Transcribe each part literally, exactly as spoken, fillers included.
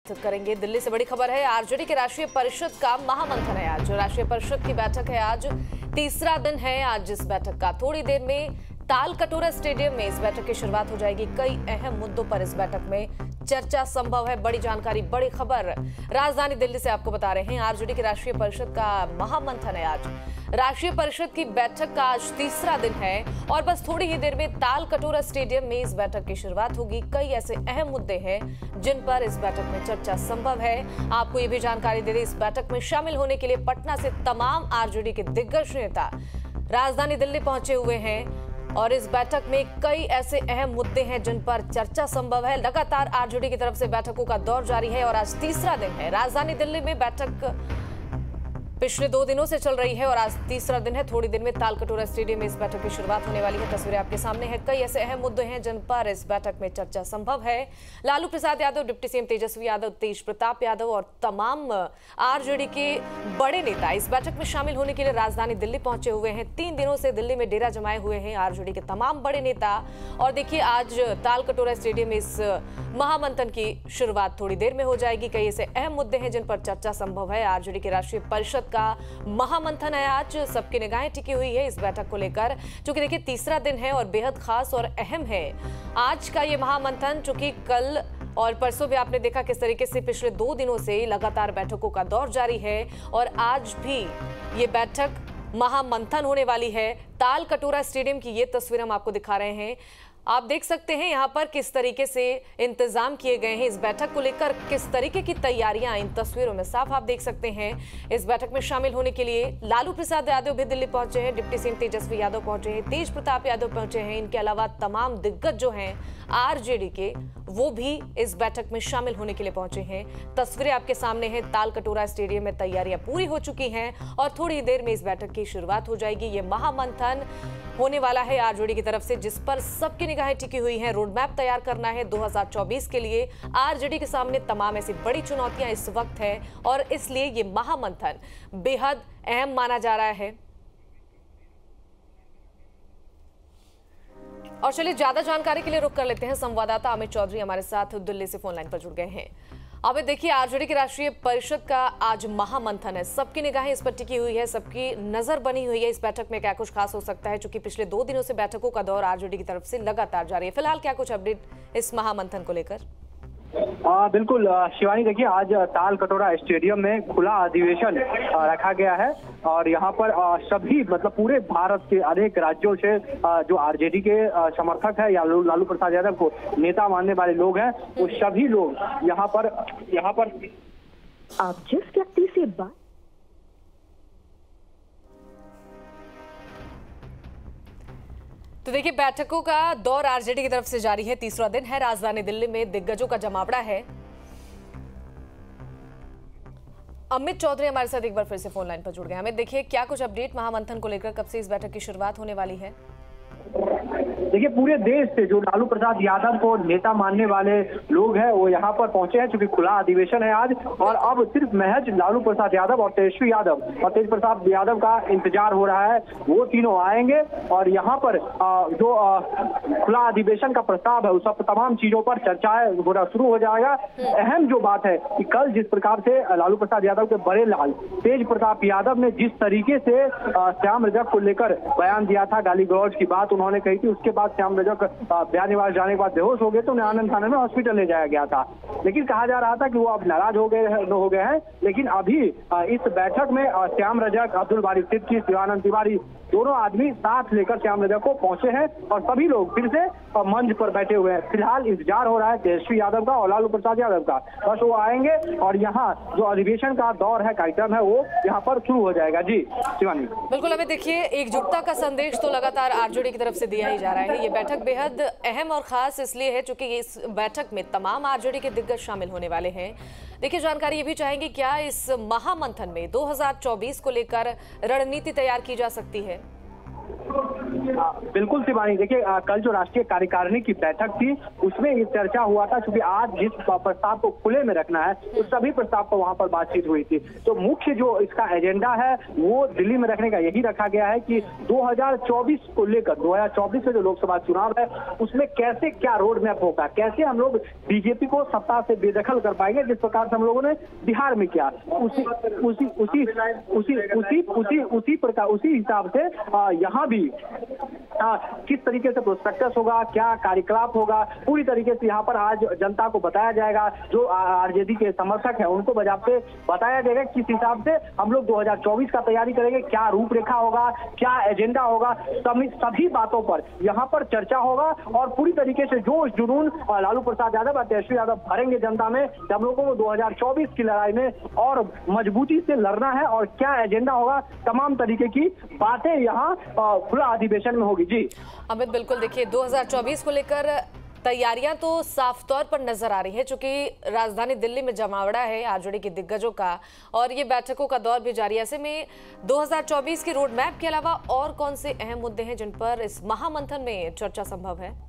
करेंगे। दिल्ली से बड़ी खबर है, आरजेडी के राष्ट्रीय परिषद का महामंथन है आज। राष्ट्रीय परिषद की बैठक है आज, तीसरा दिन है आज इस बैठक का। थोड़ी देर में ताल कटोरा स्टेडियम में इस बैठक की शुरुआत हो जाएगी। कई अहम मुद्दों पर इस बैठक में चर्चा संभव है। बड़ी जानकारी, बड़ी खबर राजधानी दिल्ली से आपको बता रहे हैं। आरजेडी की राष्ट्रीय परिषद का महामंथन है आज। राष्ट्रीय परिषद की बैठक का आज तीसरा दिन है और बस थोड़ी ही देर में ताल कटोरा स्टेडियम में इस बैठक की शुरुआत होगी। कई ऐसे अहम मुद्दे हैं जिन पर इस बैठक में चर्चा संभव है। आपको ये भी जानकारी दे दें, इस बैठक में शामिल होने के लिए पटना से तमाम आरजेडी के दिग्गज नेता राजधानी दिल्ली पहुंचे हुए हैं और इस बैठक में कई ऐसे अहम मुद्दे हैं जिन पर चर्चा संभव है। लगातार आरजेडी की तरफ से बैठकों का दौर जारी है और आज तीसरा दिन है। राजधानी दिल्ली में बैठक पिछले दो दिनों से चल रही है और आज तीसरा दिन है। थोड़ी देर में ताल कटोरा स्टेडियम में इस बैठक की शुरुआत होने वाली है। तस्वीरें आपके सामने हैं। कई ऐसे अहम मुद्दे हैं जिन पर इस बैठक में चर्चा संभव है। लालू प्रसाद यादव, डिप्टी सीएम तेजस्वी यादव, तेज प्रताप यादव और तमाम आरजेडी के बड़े नेता इस बैठक में शामिल होने के लिए राजधानी दिल्ली पहुंचे हुए हैं। तीन दिनों से दिल्ली में डेरा जमाए हुए हैं आरजेडी के तमाम बड़े नेता। और देखिए, आज ताल कटोरा स्टेडियम में इस महामंथन की शुरुआत थोड़ी देर में हो जाएगी। कई ऐसे अहम मुद्दे हैं जिन पर चर्चा संभव है। आरजेडी की राष्ट्रीय परिषद का महामंथन है आज। सबकी निगाहें टिकी हुई है इस बैठक को लेकर, क्योंकि देखिए तीसरा दिन है और बेहद खास और अहम है आज का ये महामंथन। चूंकि कल और परसों भी आपने देखा किस तरीके से पिछले दो दिनों से लगातार बैठकों का दौर जारी है और आज भी ये बैठक महामंथन होने वाली है। ताल कटोरा स्टेडियम की ये तस्वीर हम आपको दिखा रहे हैं। आप देख सकते हैं यहाँ पर किस तरीके से इंतजाम किए गए हैं। इस बैठक को लेकर किस तरीके की तैयारियां इन तस्वीरों में साफ आप देख सकते हैं। इस बैठक में शामिल होने के लिए लालू प्रसाद यादव भी दिल्ली पहुंचे हैं, डिप्टी सीएम तेजस्वी यादव पहुंचे हैं, तेज प्रताप यादव पहुंचे हैं। इनके अलावा तमाम दिग्गज जो हैं आरजेडी के, वो भी इस बैठक में शामिल होने के लिए पहुंचे हैं। तस्वीरें आपके सामने हैं। ताल कटोरा स्टेडियम में तैयारियां पूरी हो चुकी हैं और थोड़ी देर में इस बैठक की शुरुआत हो जाएगी। ये महामंथन होने वाला है आरजेडी की तरफ से, जिस पर सबकी निगाहें टिकी हुई हैं। रोड मैप तैयार करना है दो हज़ार चौबीस के लिए। आरजेडी के सामने तमाम ऐसी बड़ी चुनौतियां इस वक्त है और इसलिए ये महामंथन बेहद अहम माना जा रहा है। और चलिए ज्यादा जानकारी के लिए रुक कर लेते हैं। संवाददाता अमित चौधरी हमारे साथ दिल्ली से फोन लाइन पर जुड़ गए हैं। अब देखिए, आरजेडी की राष्ट्रीय परिषद का आज महामंथन है। सबकी निगाहें इस पर टिकी हुई है, सबकी नजर बनी हुई है। इस बैठक में क्या कुछ खास हो सकता है, क्योंकि पिछले दो दिनों से बैठकों का दौर आरजेडी की तरफ से लगातार जारी है। फिलहाल क्या कुछ अपडेट इस महामंथन को लेकर? आ, बिल्कुल शिवानी, देखिए आज ताल कटोरा स्टेडियम में खुला अधिवेशन रखा गया है और यहाँ पर आ, सभी मतलब पूरे भारत के अनेक राज्यों से आ, जो आरजेडी के आ, समर्थक है या लालू प्रसाद यादव को नेता मानने वाले लोग हैं, वो सभी लोग यहाँ पर यहाँ पर आप जिस व्यक्ति से बात तो देखिए, बैठकों का दौर आरजेडी की तरफ से जारी है। तीसरा दिन है। राजधानी दिल्ली में दिग्गजों का जमावड़ा है। अमित चौधरी हमारे साथ एक बार फिर से फोन लाइन पर जुड़ गए। हमें देखिए, क्या कुछ अपडेट महामंथन को लेकर, कब से इस बैठक की शुरुआत होने वाली है? देखिए, पूरे देश से जो लालू प्रसाद यादव को नेता मानने वाले लोग हैं वो यहाँ पर पहुंचे हैं, क्योंकि खुला अधिवेशन है आज। और अब सिर्फ महज लालू प्रसाद यादव और तेजस्वी यादव और तेज प्रताप यादव का इंतजार हो रहा है। वो तीनों आएंगे और यहाँ पर जो खुला अधिवेशन का प्रस्ताव है उस सब तमाम चीजों पर चर्चाएं होना शुरू हो जाएगा। अहम जो बात है कि कल जिस प्रकार से लालू प्रसाद यादव के बड़े लाल तेज प्रताप यादव ने जिस तरीके से श्याम रजक को लेकर बयान दिया था, गाली गलौज की बात उन्होंने कही थी, उसके बाद श्याम रजक ब्याह निवास जाने के बाद बेहोश हो गए तो उन्हें आनंद थाने में हॉस्पिटल ले जाया गया था। लेकिन कहा जा रहा था कि वो अब नाराज हो गए हो गए हैं। लेकिन अभी इस बैठक में श्याम रजक, अब्दुल बारी सिद्दीकी, शिवानंद तिवारी दोनों आदमी साथ लेकर श्याम रजक को पहुंचे हैं और सभी लोग फिर से मंच पर बैठे हुए हैं। फिलहाल इंतजार हो रहा है तेजस्वी यादव का और लालू प्रसाद यादव का, बस वो आएंगे और यहाँ जो अधिवेशन का दौर है, कार्यक्रम है, वो यहाँ पर शुरू हो जाएगा। जी शिवानी। बिल्कुल, हमें देखिए, एकजुटता का संदेश तो लगातार आरजेडी की तरफ से दिया ही जा रहा है। ये बैठक बेहद अहम और खास इसलिए है क्योंकि इस बैठक में तमाम आरजेडी के दिग्गज शामिल होने वाले हैं। देखिए, जानकारी ये भी चाहेंगे, क्या इस महामंथन में दो हज़ार चौबीस को लेकर रणनीति तैयार की जा सकती है? आ, बिल्कुल शिवानी, देखिए कल जो राष्ट्रीय कार्यकारिणी की बैठक थी उसमें ये चर्चा हुआ था, क्योंकि आज जिस प्रस्ताव को खुले में रखना है उस सभी प्रस्ताव पर वहां पर बातचीत हुई थी। तो मुख्य जो इसका एजेंडा है वो दिल्ली में रखने का यही रखा गया है कि दो हज़ार चौबीस को लेकर दो हज़ार चौबीस में जो लोकसभा चुनाव है उसमें कैसे क्या रोड मैप होगा, कैसे हम लोग बीजेपी को सत्ता से बेदखल कर पाएंगे, जिस प्रकार से हम लोगों ने बिहार में किया, उसी उसी उसी उसी उसी उसी उसी प्रकार उसी हिसाब से यहाँ भी आ, किस तरीके से प्रोस्पेक्टस होगा, क्या कार्यकलाप होगा, पूरी तरीके से यहाँ पर आज जनता को बताया जाएगा। जो आरजेडी के समर्थक हैं उनको बजाते बताया जाएगा किस हिसाब से हम लोग दो हज़ार चौबीस का तैयारी करेंगे, क्या रूपरेखा होगा, क्या एजेंडा होगा, सभी सभी बातों पर यहाँ पर चर्चा होगा। और पूरी तरीके से जोश जुनून लालू प्रसाद यादव और तेजस्वी यादव भरेंगे जनता में। हम लोगों को दो हज़ार चौबीस की लड़ाई में और मजबूती से लड़ना है और क्या एजेंडा होगा, तमाम तरीके की बातें यहाँ खुला अधिवेशन में होगी। जी अमित, बिल्कुल देखिए दो हज़ार चौबीस को लेकर तैयारियां तो साफ तौर पर नजर आ रही है, चूंकि राजधानी दिल्ली में जमावड़ा है आरजेडी के दिग्गजों का और ये बैठकों का दौर भी जारी है। ऐसे में दो हज़ार चौबीस के रोड मैप के अलावा और कौन से अहम मुद्दे हैं जिन पर इस महामंथन में चर्चा संभव है?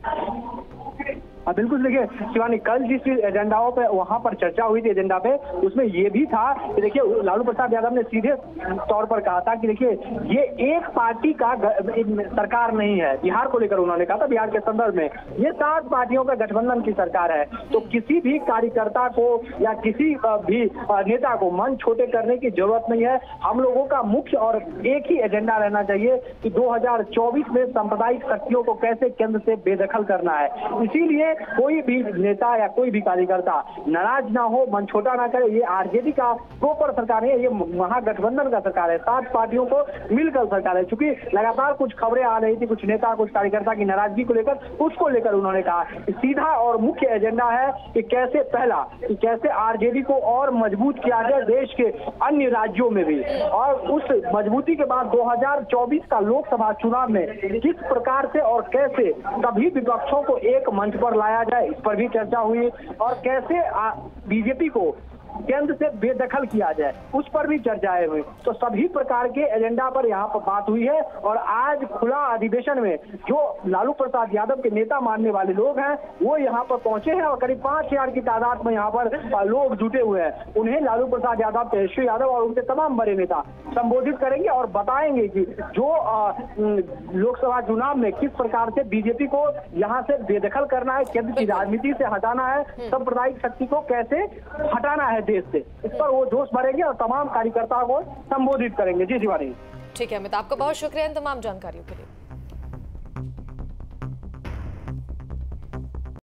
हाँ बिल्कुल, देखिए शिवानी, कल जिस एजेंडाओं पे वहां पर चर्चा हुई थी एजेंडा पे, उसमें ये भी था कि देखिए लालू प्रसाद यादव ने सीधे तौर पर कहा था कि देखिए ये एक पार्टी का सरकार नहीं है। बिहार को लेकर उन्होंने कहा था, बिहार के संदर्भ में ये सात पार्टियों का गठबंधन की सरकार है। तो किसी भी कार्यकर्ता को या किसी भी नेता को मन छोटे करने की जरूरत नहीं है। हम लोगों का मुख्य और एक ही एजेंडा रहना चाहिए कि दो हज़ार चौबीस में सांप्रदायिक शक्तियों को कैसे केंद्र से बेदखल करना है। इसीलिए कोई भी नेता या कोई भी कार्यकर्ता नाराज ना हो, मन छोटा ना करे। ये आरजेडी का प्रॉपर सरकार है, ये महागठबंधन का सरकार है, सात पार्टियों को मिलकर सरकार है। चूंकि लगातार कुछ खबरें आ रही थी, कुछ नेता कुछ कार्यकर्ता की नाराजगी को लेकर, उसको लेकर उन्होंने कहा सीधा और मुख्य एजेंडा है कि कैसे पहला कि कैसे आरजेडी को और मजबूत किया जाए देश के अन्य राज्यों में भी, और उस मजबूती के बाद दो हज़ार चौबीस का लोकसभा चुनाव में किस प्रकार से और कैसे सभी विपक्षों को एक मंच पर लाया जाए, इस पर भी चर्चा हुई। और कैसे बीजेपी को केंद्र से बेदखल किया जाए, उस पर भी चर्चाएं हुई। तो सभी प्रकार के एजेंडा पर यहाँ पर बात हुई है। और आज खुला अधिवेशन में जो लालू प्रसाद यादव के नेता मानने वाले लोग हैं वो यहाँ पर पहुंचे हैं और करीब पांच हजार की तादाद में यहाँ पर लोग जुटे हुए हैं। उन्हें लालू प्रसाद यादव, तेजस्वी यादव और उनके तमाम बड़े नेता संबोधित करेंगे और बताएंगे कि जो लोकसभा चुनाव में किस प्रकार से बीजेपी को यहाँ से बेदखल करना है, केंद्र की राजनीति से हटाना है, सांप्रदायिक शक्ति को कैसे हटाना है देश से, इस पर वो जोश भरेंगे और तमाम कार्यकर्ताओं को संबोधित करेंगे। जी शिवानी। ठीक है अमित, आपका बहुत शुक्रिया इन तमाम जानकारियों के लिए।